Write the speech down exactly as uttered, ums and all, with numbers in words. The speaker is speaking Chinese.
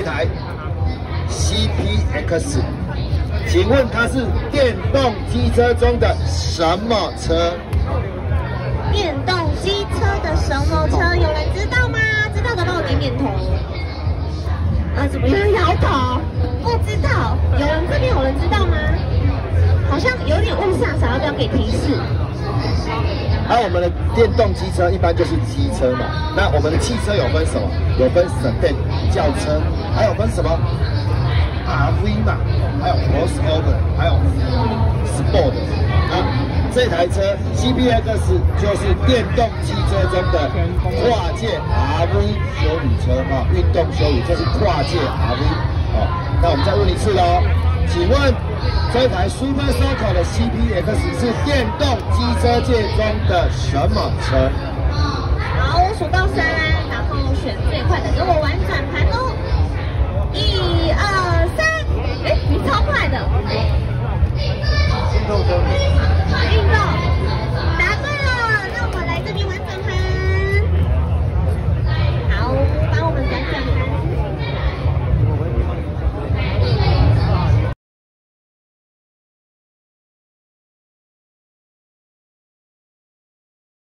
台 C P X， 请问它是电动机车中的什么车？ 电动机车的什么车？有人知道吗？知道的帮我点点头。啊，怎么样？摇头？不知道。有人这边有人知道吗？好像有点误上少，要不要给提示？ 而、啊、我们的电动机车一般就是机车嘛，那我们的汽车有分什么？有分 sedan 轿车，还有分什么 R V 嘛，还有 crossover， 还有 sport 啊。这台车 C P X 就是电动机车中的跨界 R V 休旅车啊，运动休旅就是跨界 R V 啊。那我们再问一次喽，请问？这台 Super Soco 的 C P X 是电动机车界中的什么车？ 好，我数到三，然后选最快的，给我玩转盘哦！一二三，哎，你超快的！ 运动休旅。